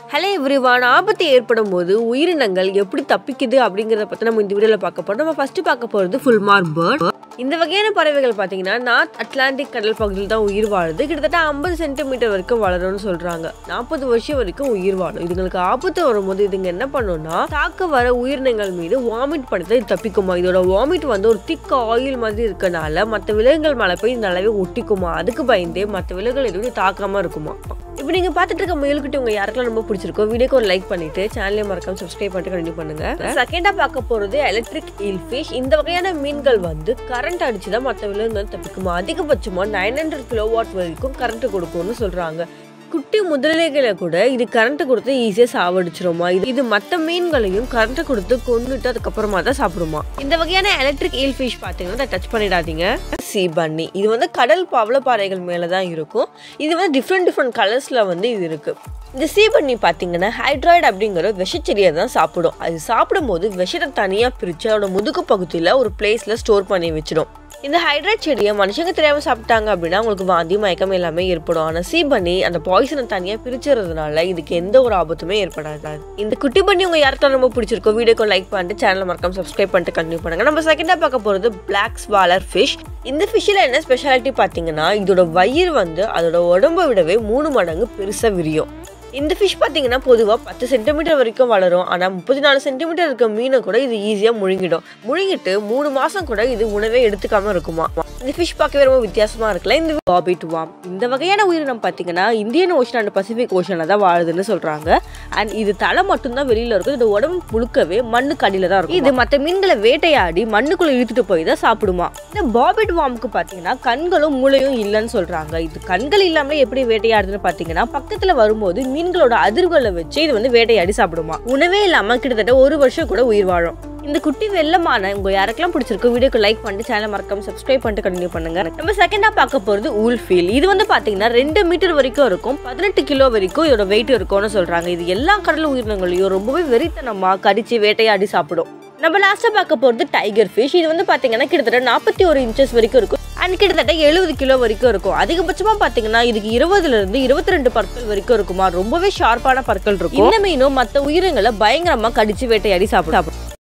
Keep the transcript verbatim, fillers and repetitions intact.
Hello everyone, ஆபத்து ஏற்படும் போது உயிரினங்கள் எப்படி தப்பிக்குது அப்படிங்கிறத பற்றி நம்ம இந்த வீடியோவில் பார்க்க போகிறோம். நம்ம ஃபஸ்ட்டு பார்க்க போகிறது ஃபுல்மார் பேர்ட். இந்த வகையான பறவைகள் பார்த்தீங்கன்னா நார்த் அட்லாண்டிக் கடல் பகுதியில் தான் உயிர் வாழுது. கிட்டத்தட்ட ஐம்பது சென்டிமீட்டர் வரைக்கும் வளரும்னு சொல்கிறாங்க. நாற்பது வருஷம் வரைக்கும் உயிர் வாழும். இதுங்களுக்கு ஆபத்து வரும்போது இதுங்க என்ன பண்ணுன்னா, தாக்க வர உயிரினங்கள் மீது வாமிட் பண்ணி தப்பிக்குமா. இதோட வாமிட் வந்து ஒரு திக் ஆயில் மாதிரி இருக்கனால மற்ற விலங்குகள் மேலே போய் நல்லாவே ஒட்டிக்குமா. அதுக்கு பயந்தே மற்ற விலங்குகள் எதுவும் தாக்காமல் இருக்குமா. இப்போ நீங்கள் பார்த்துட்டு இருக்க முயல்கிட்ட உங்கள் யாருக்கெல்லாம் ரொம்ப பிடிச்சிருக்கோ வீடியோக்கு ஒரு லைக் பண்ணிட்டு சேனலை மறக்காம சப்ஸ்கிரைப் பண்ணிட்டு கண்டினியூ பண்ணுங்க. செகண்டா பார்க்க போறது எலக்ட்ரிக் eel fish. இந்த வகையான மீன்கள் வந்து கரண்ட் அடிச்சுதான் மற்ற விலங்குகள் தப்பிக்குமா. அதிகபட்சமா நைன் ஹண்ட்ரட் கிலோ வாட் வரைக்கும் கரண்ட் கொடுக்கும்னு சொல்றாங்க. குட்டி முதலைகளை கூட இது கரண்ட் கொடுத்து ஈஸியாக சாவடிச்சிருமா. இது இது மற்ற மீன்களையும் கரண்ட் கொடுத்து கொண்டுட்டு அதுக்கப்புறமா தான் சாப்பிடுமா. இந்த வகையான எலக்ட்ரிக் eel fish பார்த்தீங்கன்னா டச் பண்ணிடாதீங்க. சீ பன்னி இது வந்து கடல் பவளப்பாறைகள் மேலே தான் இருக்கும். இது வந்து டிஃப்ரெண்ட் டிஃப்ரெண்ட் கலர்ஸில் வந்து இது இருக்கு. இந்த சீ பன்னி பார்த்தீங்கன்னா ஹைட்ராய்டு அப்படிங்கிற விஷச்செடியை தான் சாப்பிடும். அது சாப்பிடும்போது விஷத்தை தனியாக பிரித்து அதோட முதுகு பகுதியில் ஒரு பிளேஸில் ஸ்டோர் பண்ணி வச்சிடும். இந்த ஹைட்ரைட் செடியை மனுஷங்க தெரியாமல் சாப்பிட்டாங்க அப்படின்னா அவங்களுக்கு வாந்தி மயக்கம் எல்லாமே ஏற்படும். ஆனால் சீ பன்னி அந்த பாய்சனை தனியாக பிரிச்சுறதுனால இதுக்கு எந்த ஒரு ஆபத்துமே ஏற்படாது. இந்த குட்டி பண்ணி உங்க யாருக்கெல்லாம் ரொம்ப பிடிச்சிருக்கோ வீடியோக்கு லைக் பண்ணிட்டு சேனலை மறக்காம சப்ஸ்கிரைப் பண்ணிட்டு கண்டினியூ பண்ணுங்க. நம்ம செகண்டா பார்க்க போறது பிளாக் ஸ்வாலர் ஃபிஷ். இந்த ஃபிஷ்ல என்ன ஸ்பெஷாலிட்டி பார்த்தீங்கன்னா, இதோட வயிறு வந்து அதோட உடம்பை விடவே மூணு மடங்கு பெருசாக விரியும். இந்த ஃபிஷ் பார்த்தீங்கன்னா பொதுவாக பத்து சென்டிமீட்டர் வரைக்கும் வளரும். ஆனால் முப்பத்தி நாலு சென்டிமீட்டர் இருக்க மீனை கூட இது ஈஸியாக முழுங்கிடும். முழுங்கிட்டு மூணு மாதம் கூட இது உணவே எடுத்துக்காம இருக்குமா. இந்த ஃபிஷ் பார்க்கவே ரொம்ப வித்தியாசமாக இருக்குல்ல. இந்த பாபிட் வாம் இந்த வகையான உயிரினம் பார்த்தீங்கன்னா இந்தியன் ஓஷன் அண்ட் பசிபிக் ஓஷனில் தான் வாழுதுன்னு சொல்கிறாங்க. அண்ட் இது தலை மட்டும்தான் வெளியில் இருக்கும். இது உடம்பு முழுக்கவே மண்ணுக்கு அடியில் தான் இருக்கும். இது மற்ற மீன்களை வேட்டையாடி மண்ணுக்குள்ளே இழுத்துட்டு போய் தான் சாப்பிடுமா. இந்த பாபிட் வாமுக்கு பார்த்தீங்கன்னா கண்களும் மூளையும் இல்லைன்னு சொல்கிறாங்க. இது கண்கள் இல்லாமலே எப்படி வேட்டையாடுதுன்னு பார்த்தீங்கன்னா, பக்கத்தில் வரும்போது மீன்களோட அதிர்வுகளை வச்சு இது வந்து வேட்டையாடி சாப்பிடுமா. உணவே இல்லாம கிட்டத்தட்ட ஒரு வருஷம் கூட உயிர் வாழும். இந்த குட்டி வெள்ளமான உங்க யாருக்கெல்லாம் பிடிச்சிருக்கோ வீடியோக்கு லைக் பண்ணிட்டு சேனல் மறக்காம சப்ஸ்கிரைப் பண்ணிட்டு கண்டினியூ பண்ணுங்க. நம்ம செகண்டா பார்க்க போறது ஊல்ஃபீல். இது வந்து பாத்தீங்கன்னா ரெண்டு மீட்டர் வரைக்கும் இருக்கும். பதினெட்டு கிலோ வரைக்கும் இதோட வெயிட் இருக்கும்னு சொல்றாங்க. இது எல்லா கடல் உயிரினங்களையும் ரொம்பவே வெறித்தனமா கடிச்சு வேட்டையாடி சாப்பிடும். நம்ம லாஸ்டா பார்க்க போறது டைகர் ஃபிஷ். இது வந்து பாத்தீங்கன்னா கிட்டத்தட்ட நாற்பத்தி ஒரு இன்ச்சஸ் வரைக்கும் இருக்கும். அண்ட் கிட்டத்தட்ட எழுபது கிலோ வரைக்கும் இருக்கும். அதிகபட்சமா பாத்தீங்கன்னா இதுக்கு இருபதுல இருந்து இருபத்தி ரெண்டு பற்கள் வரைக்கும் இருக்குமா. ரொம்பவே ஷார்ப்பான பற்கள் இருக்கும். இந்த மீனும் மற்ற உயிரினங்களை பயங்கரமா கடிச்சு வேட்டையாடி சாப்பிடும்.